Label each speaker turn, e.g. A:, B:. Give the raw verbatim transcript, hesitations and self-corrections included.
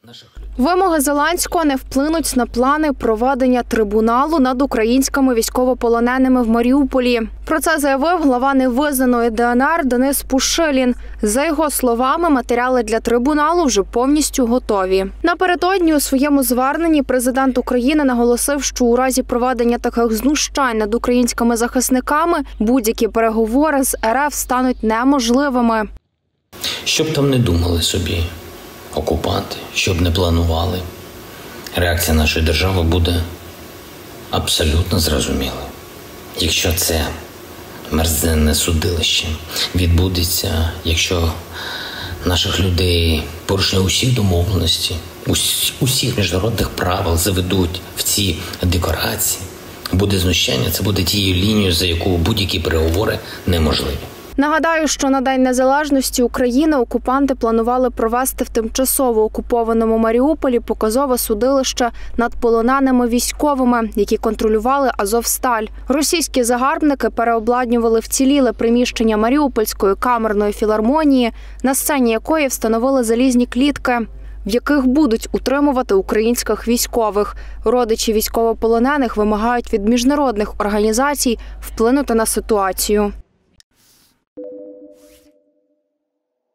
A: Вимоги Зеленського не вплинуть на плани проведення трибуналу над українськими військовополоненими в Маріуполі. Про це заявив глава невизнаної Де Ен Ер Денис Пушилін. За його словами, матеріали для трибуналу вже повністю готові. Напередодні у своєму зверненні президент України наголосив, що у разі проведення таких знущань над українськими захисниками будь-які переговори з Ер Еф стануть неможливими.
B: Що б там не думали собі окупанти, що б не планували, реакція нашої держави буде абсолютно зрозумілою. Якщо це мерзенне судилище відбудеться, якщо наших людей порушення усіх домовленостей, усіх міжнародних правил заведуть в ці декорації, буде знущання, це буде тією лінією, за яку будь-які переговори неможливі.
A: Нагадаю, що на День Незалежності України окупанти планували провести в тимчасово окупованому Маріуполі показове судилище над полоненими військовими, які контролювали Азовсталь. Російські загарбники переобладнювали вціліле приміщення Маріупольської камерної філармонії, на сцені якої встановили залізні клітки, в яких будуть утримувати українських військових. Родичі військовополонених вимагають від міжнародних організацій вплинути на ситуацію.